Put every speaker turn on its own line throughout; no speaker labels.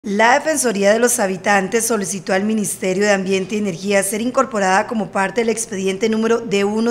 La Defensoría de los Habitantes solicitó al Ministerio de Ambiente y Energía ser incorporada como parte del expediente número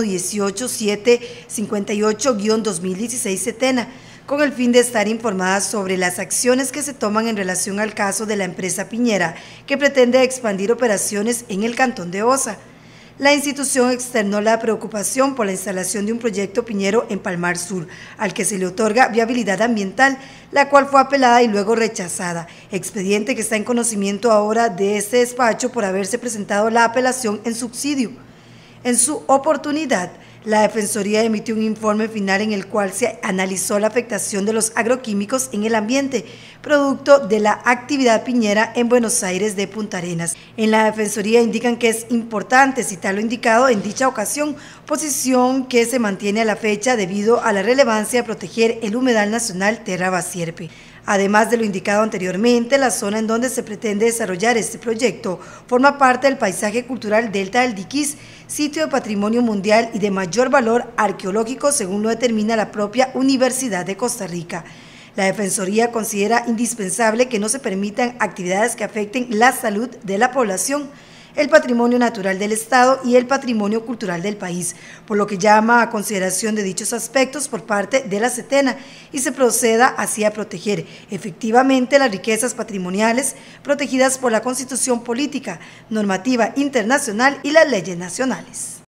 D1-18758-2016 Setena, con el fin de estar informada sobre las acciones que se toman en relación al caso de la empresa Piñera, que pretende expandir operaciones en el cantón de Osa. La institución externó la preocupación por la instalación de un proyecto piñero en Palmar Sur, al que se le otorga viabilidad ambiental, la cual fue apelada y luego rechazada, expediente que está en conocimiento ahora de este despacho por haberse presentado la apelación en subsidio. En su oportunidad, la Defensoría emitió un informe final en el cual se analizó la afectación de los agroquímicos en el ambiente, producto de la actividad piñera en Buenos Aires de Punta Arenas. En la Defensoría indican que es importante citar lo indicado en dicha ocasión, posición que se mantiene a la fecha debido a la relevancia de proteger el humedal nacional Terra Basierpe. Además de lo indicado anteriormente, la zona en donde se pretende desarrollar este proyecto forma parte del paisaje cultural Delta del Diquís, sitio de patrimonio mundial y de mayor valor arqueológico según lo determina la propia Universidad de Costa Rica. La Defensoría considera indispensable que no se permitan actividades que afecten la salud de la población, el patrimonio natural del Estado y el patrimonio cultural del país, por lo que llama a consideración de dichos aspectos por parte de la Setena y se proceda así a proteger efectivamente las riquezas patrimoniales protegidas por la Constitución política, normativa internacional y las leyes nacionales.